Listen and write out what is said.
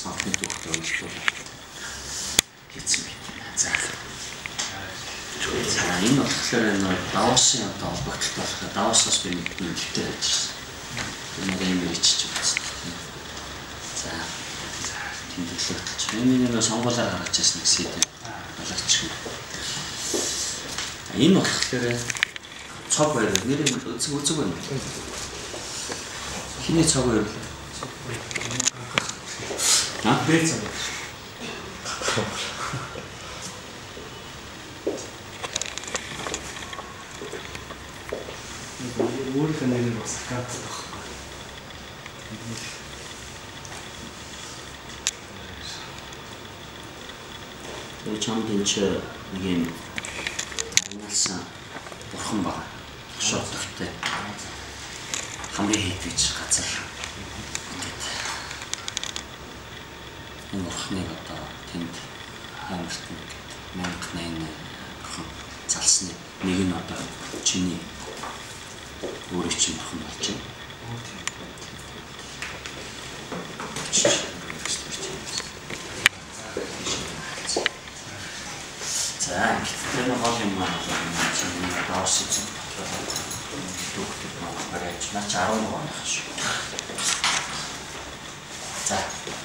санхны түүхтэй үйлдвэрлэл хийсэн байна. За. Энэ болохоор энэ Давосын одоо холбогдолтой болохоор Давосоос би нэг нэмэлтээр байж ирсэн. Энэ юм ичиж байсан. За. Тэмдэглэлч. Энэ сонгуулаар гаргаж ирсэн гэсэн юм. Балагч юм. Энэ болохоор цог байр нэр үзэг байна. Хиний цог байр? Бэцэг. Өөрийнхөө нэрээр бас аккаунт багхгүй. Тэр чамд энэ нэг юм ариалсан бурхан баг. Шоттой. Хамгийн хийдвэж газар. Энэ бурхныг одоо тэнд хамт 1080 бурхан залсны нэг нь одоо чиний өөрийн чинь бурхан болж байна. За, энэ гол юм аа чинь Давос эзэн түүхтэй баг барьж наач 11 оных шүү. За